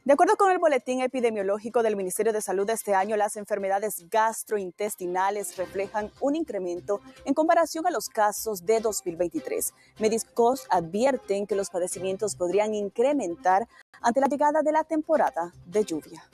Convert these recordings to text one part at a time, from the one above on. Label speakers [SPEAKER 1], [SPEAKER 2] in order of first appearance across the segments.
[SPEAKER 1] De acuerdo con el boletín epidemiológico del Ministerio de Salud de este año, las enfermedades gastrointestinales reflejan un incremento en comparación a los casos de 2023. Médicos advierten que los padecimientos podrían incrementar ante la llegada de la temporada de lluvia.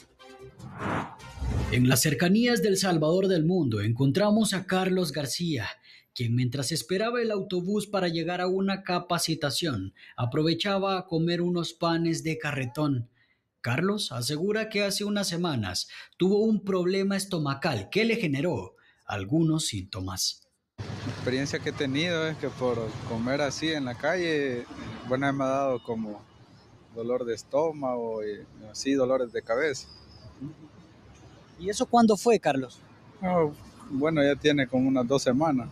[SPEAKER 2] En las cercanías del Salvador del Mundo encontramos a Carlos García, quien mientras esperaba el autobús para llegar a una capacitación, aprovechaba a comer unos panes de carretón. Carlos asegura que hace unas semanas tuvo un problema estomacal que le generó algunos síntomas.
[SPEAKER 3] La experiencia que he tenido es que por comer así en la calle, me ha dado como dolor de estómago y así dolores de cabeza.
[SPEAKER 2] ¿Y eso cuándo fue, Carlos?
[SPEAKER 3] Ya tiene como unas 2 semanas.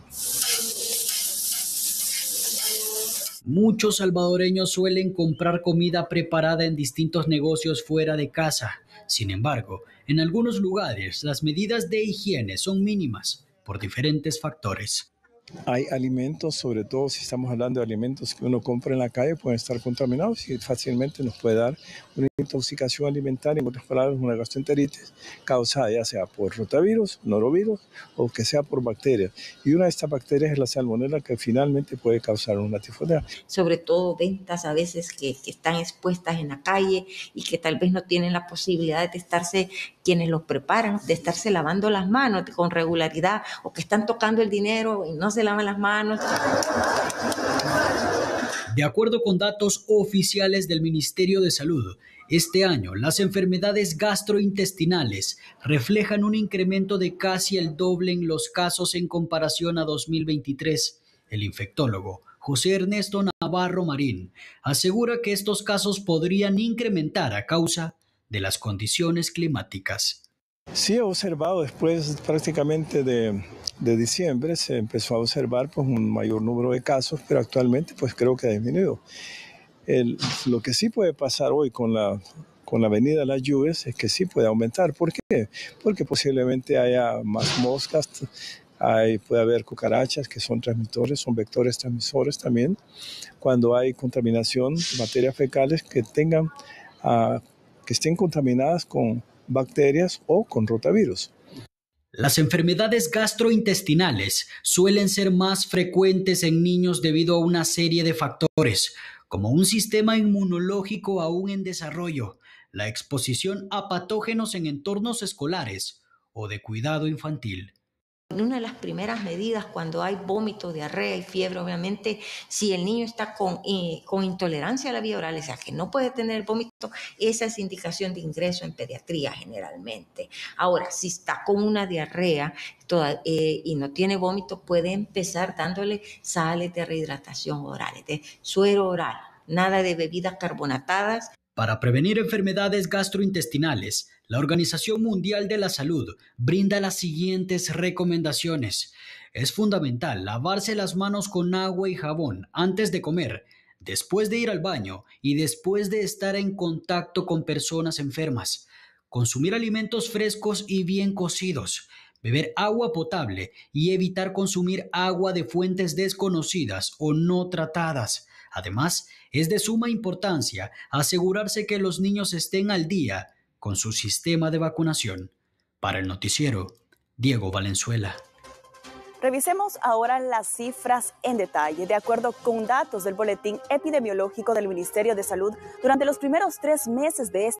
[SPEAKER 2] Muchos salvadoreños suelen comprar comida preparada en distintos negocios fuera de casa. Sin embargo, en algunos lugares las medidas de higiene son mínimas por diferentes factores.
[SPEAKER 4] Hay alimentos, sobre todo si estamos hablando de alimentos que uno compra en la calle, pueden estar contaminados y fácilmente nos puede dar una intoxicación alimentaria, en otras palabras, una gastroenteritis causada ya sea por rotavirus, norovirus o que sea por bacterias. Y una de estas bacterias es la salmonela, que finalmente puede causar una tifoidea.
[SPEAKER 5] Sobre todo ventas a veces que están expuestas en la calle y que tal vez no tienen la posibilidad de estarse, quienes los preparan, de estarse lavando las manos con regularidad, o que están tocando el dinero y no se lavan las manos.
[SPEAKER 2] De acuerdo con datos oficiales del Ministerio de Salud, este año las enfermedades gastrointestinales reflejan un incremento de casi el doble en los casos en comparación a 2023. El infectólogo José Ernesto Navarro Marín asegura que estos casos podrían incrementar a causa de las condiciones climáticas.
[SPEAKER 4] Sí, he observado después prácticamente de diciembre, se empezó a observar pues, un mayor número de casos, pero actualmente pues creo que ha disminuido. Lo que sí puede pasar hoy con la venida de las lluvias es que sí puede aumentar. ¿Por qué? Porque posiblemente haya más moscas, puede haber cucarachas que son transmisores, son vectores transmisores también. Cuando hay contaminación de materias fecales que estén contaminadas con bacterias o con rotavirus.
[SPEAKER 2] Las enfermedades gastrointestinales suelen ser más frecuentes en niños debido a una serie de factores, como un sistema inmunológico aún en desarrollo, la exposición a patógenos en entornos escolares o de cuidado infantil.
[SPEAKER 5] Una de las primeras medidas cuando hay vómito, diarrea y fiebre, obviamente, si el niño está con intolerancia a la vía oral, o sea, que no puede tener vómito, esa es indicación de ingreso en pediatría generalmente. Ahora, si está con una diarrea y no tiene vómito, puede empezar dándole sales de rehidratación orales, de suero oral, nada de bebidas carbonatadas.
[SPEAKER 2] Para prevenir enfermedades gastrointestinales, la Organización Mundial de la Salud brinda las siguientes recomendaciones. Es fundamental lavarse las manos con agua y jabón antes de comer, después de ir al baño y después de estar en contacto con personas enfermas. Consumir alimentos frescos y bien cocidos. Beber agua potable y evitar consumir agua de fuentes desconocidas o no tratadas. Además, es de suma importancia asegurarse que los niños estén al día con su sistema de vacunación. Para el noticiero, Diego Valenzuela.
[SPEAKER 1] Revisemos ahora las cifras en detalle. De acuerdo con datos del boletín epidemiológico del Ministerio de Salud, durante los primeros 3 meses de este